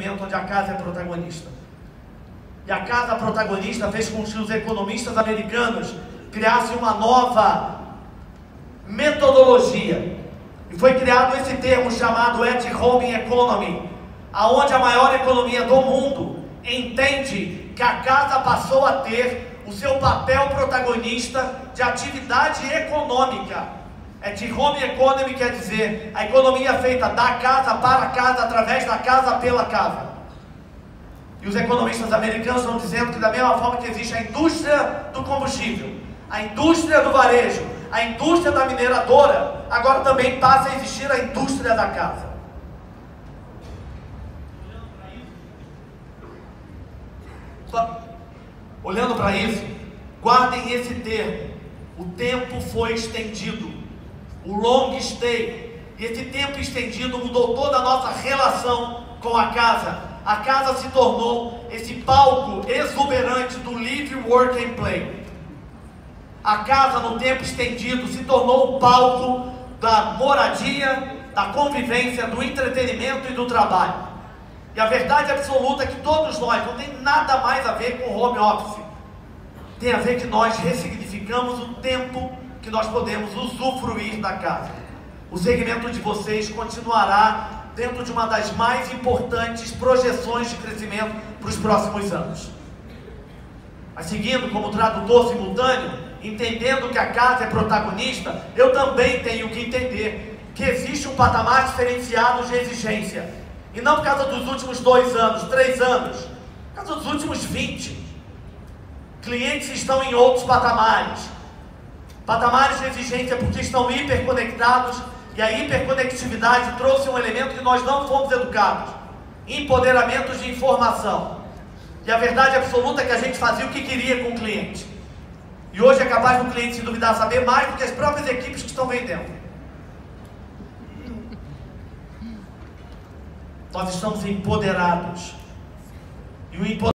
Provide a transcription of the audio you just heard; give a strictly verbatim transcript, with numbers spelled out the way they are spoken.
segmento onde a casa é protagonista. E a casa protagonista fez com que os economistas americanos criassem uma nova metodologia. E foi criado esse termo chamado At Home Economy, aonde a maior economia do mundo entende que a casa passou a ter o seu papel protagonista de atividade econômica. At Home Economy quer dizer a economia feita da casa para casa, através da casa pela casa. E os economistas americanos estão dizendo que da mesma forma que existe a indústria do combustível, a indústria do varejo, a indústria da mineradora, agora também passa a existir a indústria da casa. Olhando para isso, guardem esse termo: o tempo foi estendido, o long stay. E esse tempo estendido mudou toda a nossa relação com a casa. A casa se tornou esse palco exuberante do live, work and play. A casa, no tempo estendido, se tornou o palco da moradia, da convivência, do entretenimento e do trabalho. E a verdade absoluta é que todos nós, não tem nada mais a ver com home office. Tem a ver que nós ressignificamos o tempo que nós podemos usufruir da casa. O segmento de vocês continuará dentro de uma das mais importantes projeções de crescimento para os próximos anos. Mas seguindo como tradutor simultâneo, entendendo que a casa é protagonista, eu também tenho que entender que existe um patamar diferenciado de exigência. E não por causa dos últimos dois anos, três anos, por causa dos últimos vinte. Clientes estão em outros patamares. Patamares de exigência porque estão hiperconectados. E a hiperconectividade trouxe um elemento que nós não fomos educados: empoderamento de informação. E a verdade absoluta é que a gente fazia o que queria com o cliente. E hoje é capaz do cliente se duvidar saber mais do que as próprias equipes que estão vendendo. Nós estamos empoderados. E o empoderamento